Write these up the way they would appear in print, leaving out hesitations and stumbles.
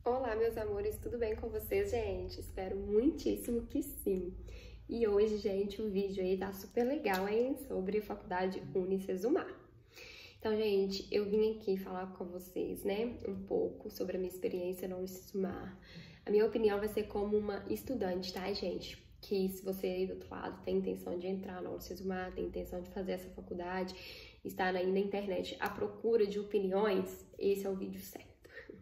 Olá, meus amores, tudo bem com vocês, gente? Espero muitíssimo que sim. E hoje, gente, o vídeo aí tá super legal, hein? Sobre a faculdade Unicesumar. Então, gente, eu vim aqui falar com vocês, né, um pouco sobre a minha experiência na Unicesumar. A minha opinião vai ser como uma estudante, tá, gente? Que se você aí do outro lado tem intenção de entrar na Unicesumar, tem intenção de fazer essa faculdade, está aí na internet à procura de opiniões, esse é o vídeo certo.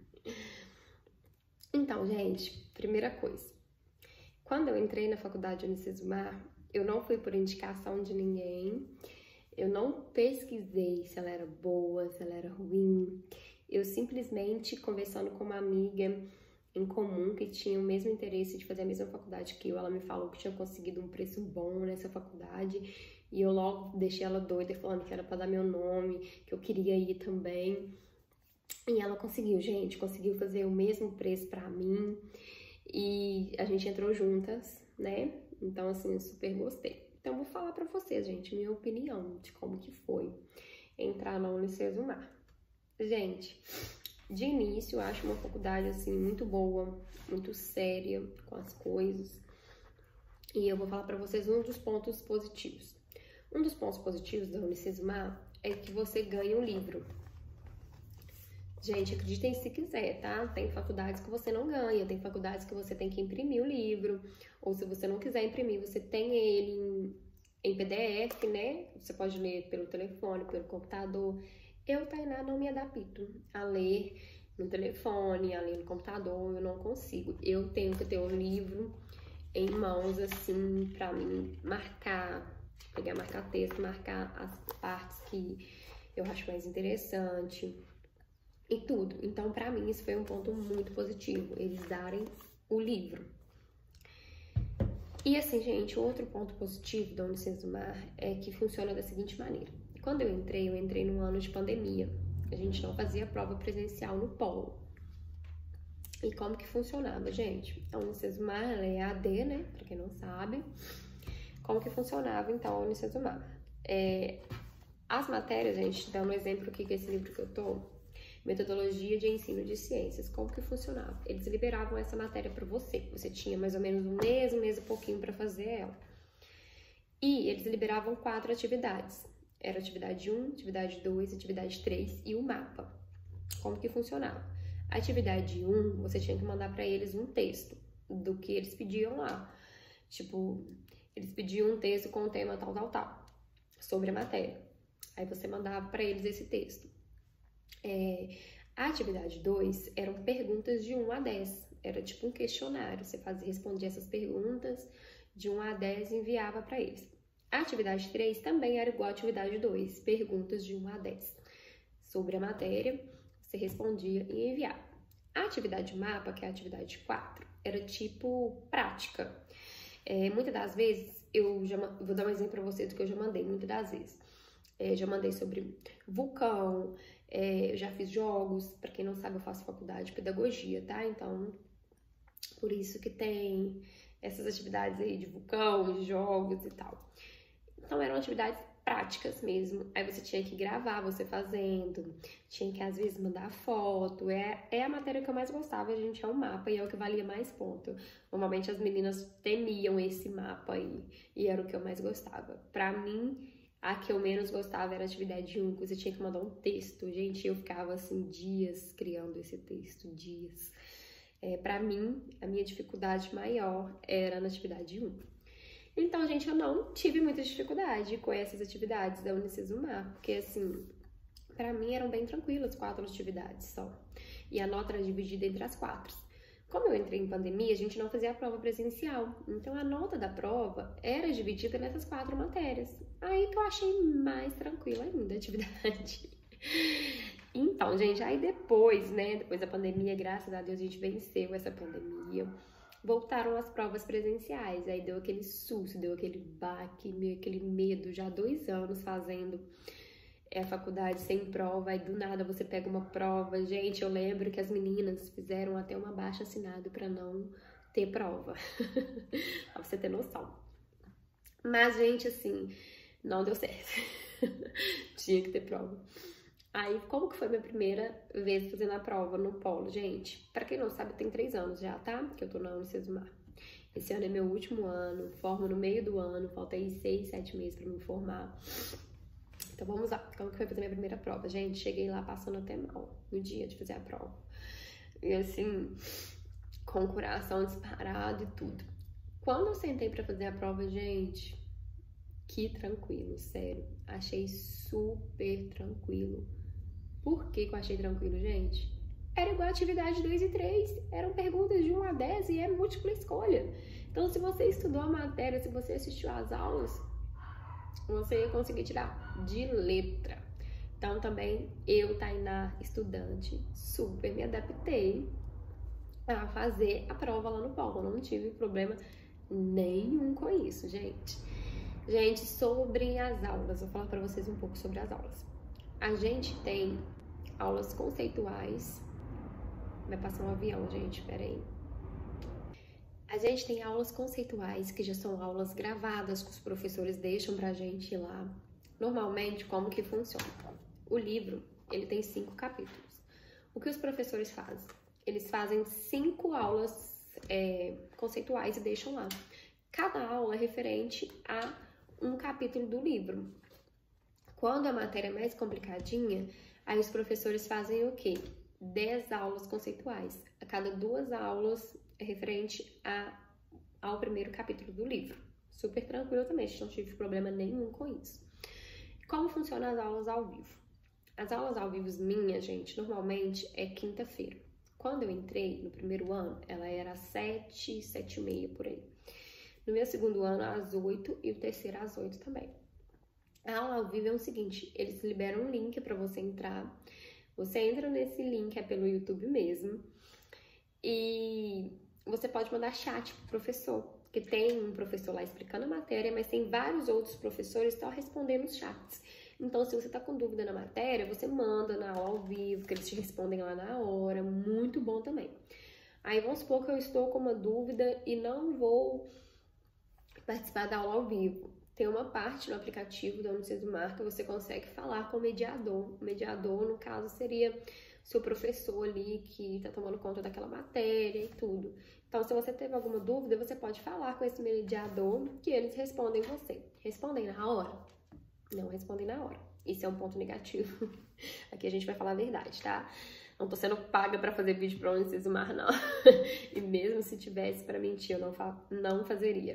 Então, gente, primeira coisa, quando eu entrei na faculdade Unicesumar, eu não fui por indicação de ninguém, eu não pesquisei se ela era boa, se ela era ruim, eu simplesmente, conversando com uma amiga em comum que tinha o mesmo interesse de fazer a mesma faculdade que eu, ela me falou que tinha conseguido um preço bom nessa faculdade e eu logo deixei ela doida falando que era para dar meu nome, que eu queria ir também. E ela conseguiu, gente, conseguiu fazer o mesmo preço pra mim e a gente entrou juntas, né? Então, assim, eu super gostei. Então, vou falar pra vocês, gente, minha opinião de como que foi entrar na Unicesumar. Gente, de início, eu acho uma faculdade, assim, muito boa, muito séria com as coisas. E eu vou falar pra vocês um dos pontos positivos. Um dos pontos positivos da Unicesumar é que você ganha um livro. Gente, acreditem se quiser, tá? Tem faculdades que você não ganha, tem faculdades que você tem que imprimir o livro, ou se você não quiser imprimir, você tem ele em PDF, né? Você pode ler pelo telefone, pelo computador. Eu, Tainá, não me adapto a ler no telefone, a ler no computador, eu não consigo. Eu tenho que ter um livro em mãos, assim, pra mim marcar, marcar texto, marcar as partes que eu acho mais interessante. E tudo. Então, pra mim, isso foi um ponto muito positivo, eles darem o livro. E assim, gente, outro ponto positivo da Unicesumar é que funciona da seguinte maneira. Quando eu entrei num ano de pandemia. A gente não fazia prova presencial no polo. E como que funcionava, gente? A Unicesumar, ela é AD, né? Pra quem não sabe. Como que funcionava, então, a Unicesumar? As matérias, gente, dando um exemplo aqui que é esse livro que eu tô, Metodologia de Ensino de Ciências, como que funcionava? Eles liberavam essa matéria para você. Você tinha mais ou menos um mês e pouquinho para fazer ela. E eles liberavam 4 atividades. Era atividade 1, atividade 2, atividade 3 e o mapa. Como que funcionava? A atividade 1, você tinha que mandar para eles um texto do que eles pediam lá. Tipo, eles pediam um texto com o tema tal, sobre a matéria. Aí você mandava para eles esse texto. A atividade 2 eram perguntas de 1 a 10. Era tipo um questionário. Você respondia essas perguntas de 1 a 10 e enviava para eles. A atividade 3 também era igual à atividade 2. Perguntas de 1 a 10. Sobre a matéria, você respondia e enviava. A atividade mapa, que é a atividade 4, era tipo prática. Muitas das vezes, vou dar um exemplo para vocês do que eu já mandei, muitas das vezes. Já mandei sobre vulcão, eu já fiz jogos, para quem não sabe, eu faço faculdade de pedagogia, tá? Então, por isso que tem essas atividades aí de vulcão, de jogos e tal. Então, eram atividades práticas mesmo. Aí você tinha que gravar você fazendo, tinha que às vezes mandar foto. É a matéria que eu mais gostava, gente, é o mapa e é o que valia mais ponto. Normalmente as meninas temiam esse mapa aí e era o que eu mais gostava. Pra mim, a que eu menos gostava era a atividade 1, que você tinha que mandar um texto. Gente, eu ficava assim dias criando esse texto, dias. Pra mim, a minha dificuldade maior era na atividade 1. Então, gente, eu não tive muita dificuldade com essas atividades da Unicesumar, porque assim, pra mim eram bem tranquilas 4 atividades só. E a nota era dividida entre as 4. Como eu entrei em pandemia, a gente não fazia a prova presencial. Então, a nota da prova era dividida nessas 4 matérias. Aí que eu achei mais tranquila ainda a atividade. Então, gente, aí depois, né, depois da pandemia, graças a Deus, a gente venceu essa pandemia. Voltaram as provas presenciais, aí deu aquele susto, deu aquele baque, aquele medo, já 2 anos fazendo a faculdade sem prova, aí do nada você pega uma prova. Gente, eu lembro que as meninas fizeram até um abaixo-assinado para não ter prova, pra você ter noção. Mas, gente, assim, não deu certo, tinha que ter prova. Aí, como que foi minha primeira vez fazendo a prova no polo, gente? Pra quem não sabe, tem 3 anos já, tá? Que eu tô na Unicesumar. Esse ano é meu último ano, formo no meio do ano, falta aí 6, 7 meses pra me formar. Então vamos lá, como que foi fazer minha primeira prova? Gente, cheguei lá passando até mal no dia de fazer a prova. E assim, com o coração disparado e tudo. Quando eu sentei pra fazer a prova, gente, que tranquilo, sério. Achei super tranquilo. Por que eu achei tranquilo, gente? Era igual a atividade 2 e 3. Eram perguntas de 1 a 10 e é múltipla escolha. Então, se você estudou a matéria, se você assistiu às aulas, você ia conseguir tirar de letra. Então, também, eu, Tainá, estudante, super me adaptei a fazer a prova lá no polo. Não tive problema nenhum com isso, gente. Gente, sobre as aulas, vou falar pra vocês um pouco sobre as aulas. A gente tem aulas conceituais. Vai passar um avião, gente, peraí. A gente tem aulas conceituais, que já são aulas gravadas, que os professores deixam pra gente ir lá. Normalmente, como que funciona? O livro, ele tem 5 capítulos. O que os professores fazem? Eles fazem 5 aulas conceituais e deixam lá. Cada aula é referente a um capítulo do livro. Quando a matéria é mais complicadinha, aí os professores fazem o quê? 10 aulas conceituais. A cada 2 aulas é referente ao primeiro capítulo do livro. Super tranquilo também, não tive problema nenhum com isso. Como funcionam as aulas ao vivo? As aulas ao vivo minhas, gente, normalmente é quinta-feira. Quando eu entrei no primeiro ano, ela era às 7, 7h30 por aí. No meu segundo ano, às 8 e o terceiro às 8 também. A aula ao vivo é o seguinte, eles liberam um link para você entrar. Você entra nesse link, é pelo YouTube mesmo. E você pode mandar chat pro professor, que tem um professor lá explicando a matéria, mas tem vários outros professores só respondendo os chats. Então, se você tá com dúvida na matéria, você manda na aula ao vivo, que eles te respondem lá na hora, muito bom também. Aí, vamos supor que eu estou com uma dúvida e não vou participar da aula ao vivo. Tem uma parte no aplicativo da Unicesumar que você consegue falar com o mediador. O mediador, no caso, seria seu professor ali que tá tomando conta daquela matéria e tudo. Então, se você teve alguma dúvida, você pode falar com esse mediador que eles respondem você. Respondem na hora? Não respondem na hora. Isso é um ponto negativo. Aqui a gente vai falar a verdade, tá? Não tô sendo paga pra fazer vídeo pra Unicesumar, não. E mesmo se tivesse pra mentir, eu não fazeria.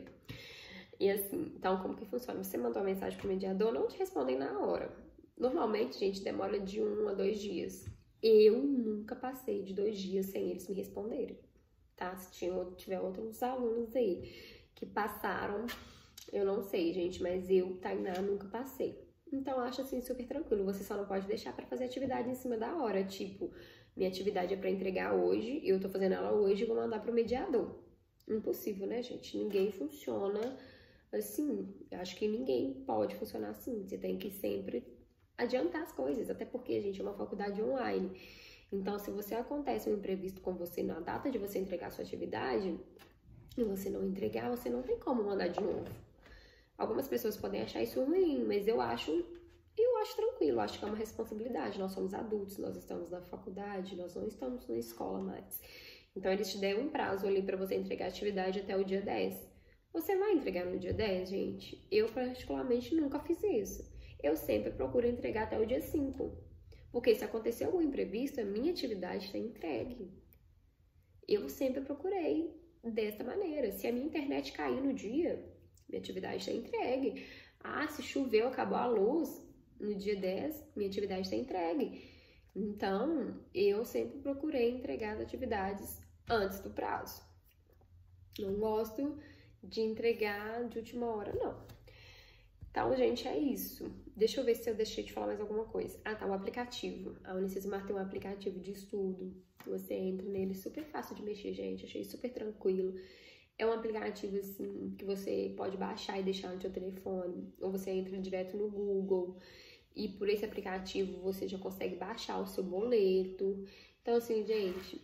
E assim, então como que funciona? Você mandou uma mensagem pro mediador, não te respondem na hora. Normalmente, gente, demora de 1 a 2 dias. Eu nunca passei de 2 dias sem eles me responderem, tá? Se tiver outros alunos aí que passaram, eu não sei, gente, mas eu, Tainá, nunca passei. Então, eu acho assim super tranquilo. Você só não pode deixar pra fazer atividade em cima da hora. Tipo, minha atividade é pra entregar hoje, eu tô fazendo ela hoje e vou mandar pro mediador. Impossível, né, gente? Ninguém funciona assim. Eu acho que ninguém pode funcionar assim. Você tem que sempre adiantar as coisas, até porque, gente, é uma faculdade online. Então, se você acontece um imprevisto com você na data de você entregar a sua atividade e você não entregar, você não tem como mandar de novo. Algumas pessoas podem achar isso ruim, mas eu acho tranquilo, acho que é uma responsabilidade. Nós somos adultos, nós estamos na faculdade, nós não estamos na escola mais. Então, eles te deram um prazo ali para você entregar a atividade até o dia 10. Você vai entregar no dia 10, gente? Eu, particularmente, nunca fiz isso. Eu sempre procuro entregar até o dia 5. Porque se acontecer algum imprevisto, a minha atividade está entregue. Eu sempre procurei dessa maneira. Se a minha internet cair no dia, minha atividade está entregue. Ah, se choveu, acabou a luz, no dia 10, minha atividade está entregue. Então, eu sempre procurei entregar as atividades antes do prazo. Não gosto de entregar de última hora, não. Então, gente, é isso. Deixa eu ver se eu deixei de falar mais alguma coisa. Ah, tá, o aplicativo. A Unicesumar tem um aplicativo de estudo. Você entra nele, super fácil de mexer, gente. Achei super tranquilo. É um aplicativo, assim, que você pode baixar e deixar no seu telefone. Ou você entra direto no Google. E por esse aplicativo, você já consegue baixar o seu boleto. Então, assim, gente,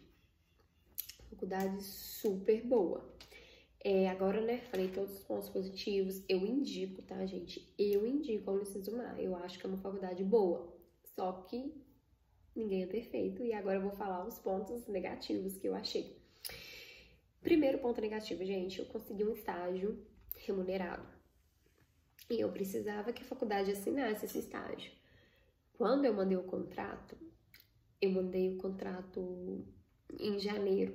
faculdade super boa. Agora, né, falei todos os pontos positivos, eu indico, tá, gente? Eu indico a Unicesumar, eu acho que é uma faculdade boa. Só que ninguém é perfeito e agora eu vou falar os pontos negativos que eu achei. Primeiro ponto negativo, gente, eu consegui um estágio remunerado e eu precisava que a faculdade assinasse esse estágio. Quando eu mandei o contrato em janeiro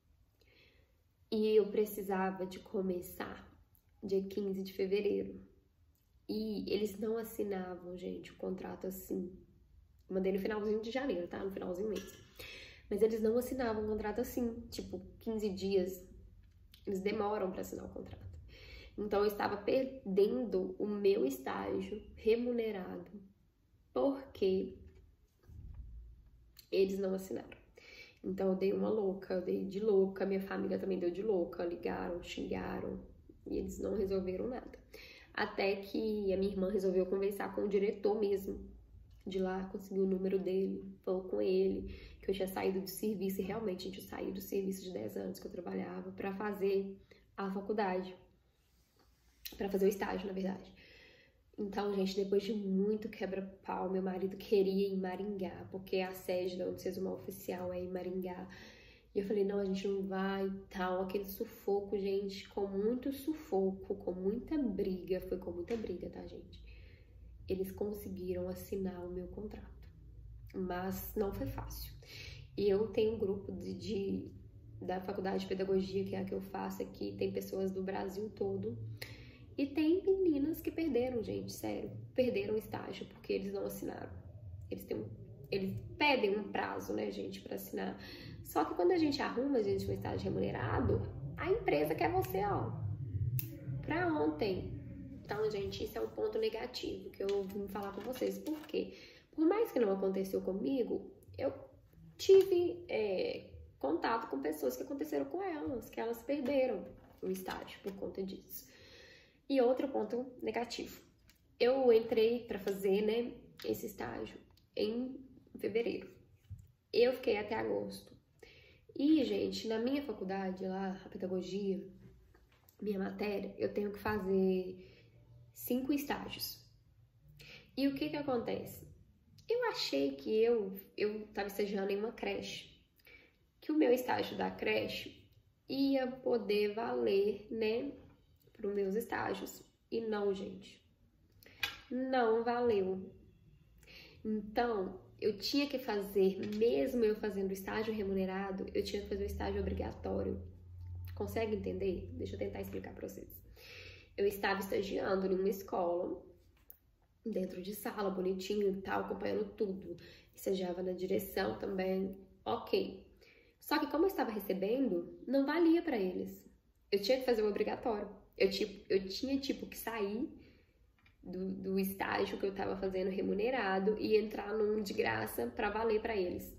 e eu precisava de começar dia 15 de fevereiro. E eles não assinavam, gente, o contrato assim. Mandei no finalzinho de janeiro, tá? No finalzinho mesmo. Mas eles não assinavam o contrato assim, tipo, 15 dias. Eles demoram pra assinar o contrato. Então, eu estava perdendo o meu estágio remunerado porque eles não assinaram. Então, eu dei uma louca, eu dei de louca, minha família também deu de louca, ligaram, xingaram e eles não resolveram nada. Até que a minha irmã resolveu conversar com o diretor mesmo de lá, conseguiu o número dele, falou com ele que eu tinha saído do serviço e realmente, gente, eu saí do serviço de 10 anos que eu trabalhava pra fazer a faculdade, pra fazer o estágio, na verdade. Então, gente, depois de muito quebra-pau, meu marido queria ir em Maringá, porque a sede da Unicesumar oficial é em Maringá. E eu falei, não, a gente não vai e tal. Aquele sufoco, gente, com muito sufoco, com muita briga. Foi com muita briga, tá, gente? Eles conseguiram assinar o meu contrato. Mas não foi fácil. E eu tenho um grupo da Faculdade de Pedagogia, que é a que eu faço aqui. Tem pessoas do Brasil todo. E tem meninas que perderam, gente, sério. Perderam o estágio porque eles não assinaram. Eles pedem um prazo, né, gente, pra assinar. Só que quando a gente arruma, gente, um estágio remunerado, a empresa quer você, ó, pra ontem. Então, gente, isso é um ponto negativo que eu vim falar com vocês. Por quê? Por mais que não aconteceu comigo, eu tive contato com pessoas que aconteceram com elas, que elas perderam o estágio por conta disso. E outro ponto negativo. Eu entrei pra fazer, né, esse estágio em fevereiro. Eu fiquei até agosto. E, gente, na minha faculdade lá, a pedagogia, minha matéria, eu tenho que fazer 5 estágios. E o que acontece? Eu achei que eu tava estagiando em uma creche, que o meu estágio da creche ia poder valer, né, para os meus estágios. E não, gente, não valeu. Então, eu tinha que fazer, mesmo eu fazendo estágio remunerado, eu tinha que fazer o estágio obrigatório. Consegue entender? Deixa eu tentar explicar para vocês. Eu estava estagiando em uma escola, dentro de sala, bonitinho e tal, acompanhando tudo. Estagiava na direção também, ok. Só que como eu estava recebendo, não valia para eles. Eu tinha que fazer o obrigatório. Eu tinha que sair do estágio que eu tava fazendo remunerado e entrar num de graça pra valer pra eles.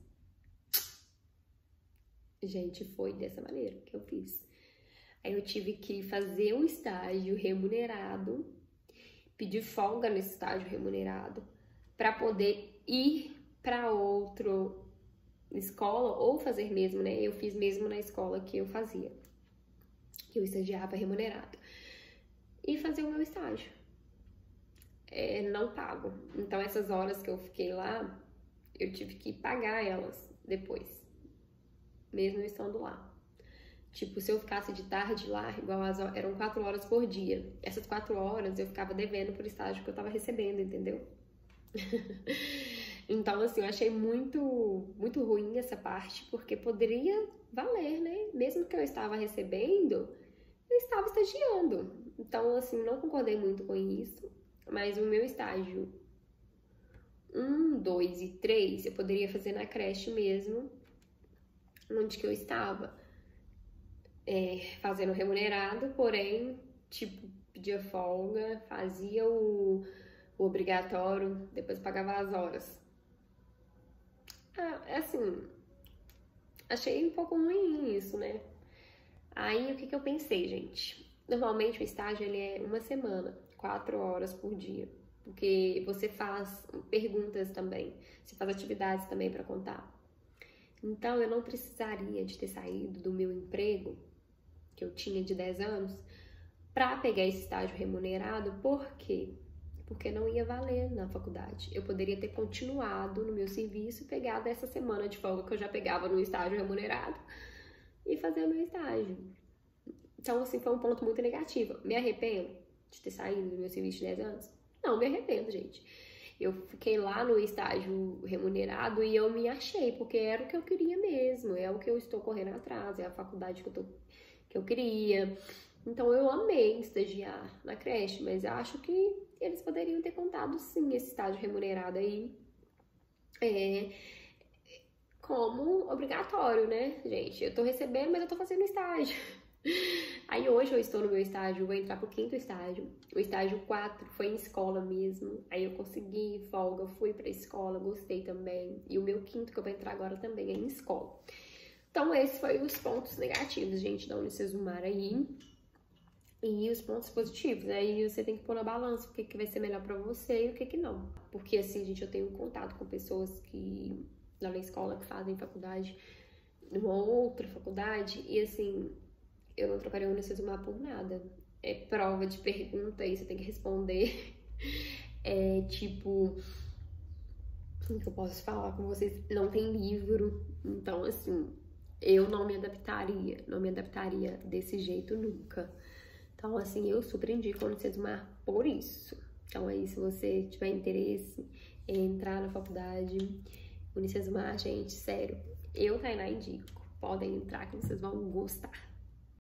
Gente, foi dessa maneira que eu fiz. Aí eu tive que fazer um estágio remunerado, pedir folga nesse estágio remunerado pra poder ir pra outra escola ou fazer mesmo, né? Eu fiz mesmo na escola que eu fazia, que eu estagiava remunerado, e fazer o meu estágio. Não pago. Então, essas horas que eu fiquei lá, eu tive que pagar elas depois, mesmo estando lá. Tipo, se eu ficasse de tarde lá, eram 4 horas por dia. Essas 4 horas eu ficava devendo por estágio que eu tava recebendo, entendeu? Então, assim, eu achei muito, muito ruim essa parte, porque poderia valer, né? Mesmo que eu estava recebendo, eu estava estagiando. Então, assim, não concordei muito com isso. Mas o meu estágio 1, 2 e 3 eu poderia fazer na creche mesmo, onde que eu estava fazendo remunerado, porém, tipo, pedia folga, fazia o obrigatório, depois pagava as horas. Assim, achei um pouco ruim isso, né? Aí, o que eu pensei, gente? Normalmente o estágio, ele é uma semana, 4 horas por dia. Porque você faz perguntas também, você faz atividades também para contar. Então, eu não precisaria de ter saído do meu emprego, que eu tinha de 10 anos, para pegar esse estágio remunerado. Por quê? porque não ia valer na faculdade. Eu poderia ter continuado no meu serviço, pegado essa semana de folga que eu já pegava no estágio remunerado e fazer o meu estágio. Então, assim, foi um ponto muito negativo. Me arrependo de ter saído do meu serviço de 10 anos? Não, me arrependo, gente. Eu fiquei lá no estágio remunerado e eu me achei, porque era o que eu queria mesmo, é o que eu estou correndo atrás, é a faculdade que eu queria. Então eu amei estagiar na creche, mas eu acho que eles poderiam ter contado sim esse estágio remunerado aí como obrigatório, né, gente? Eu tô recebendo, mas eu tô fazendo estágio. Aí hoje eu estou no meu estágio, vou entrar pro 5º estágio. O estágio 4 foi em escola mesmo. Aí eu consegui folga, fui pra escola, gostei também. E o meu 5º que eu vou entrar agora também é em escola. Então esses foram os pontos negativos, gente, da Unicesumar aí. E os pontos positivos. Aí você tem que pôr na balança o que vai ser melhor pra você e o que não. Porque assim, gente, eu tenho contato com pessoas que lá na escola que fazem faculdade, numa outra faculdade, e assim, eu não trocaria o Unicesumar por nada. É prova de pergunta e você tem que responder. É tipo, o que eu posso falar com vocês? Não tem livro. Então, assim, eu não me adaptaria desse jeito nunca. Então, assim, eu super indico o Unicesumar por isso. Então, aí, se você tiver interesse em entrar na faculdade, Unicesumar, gente, sério, eu, Tainá, indico. Podem entrar que vocês vão gostar.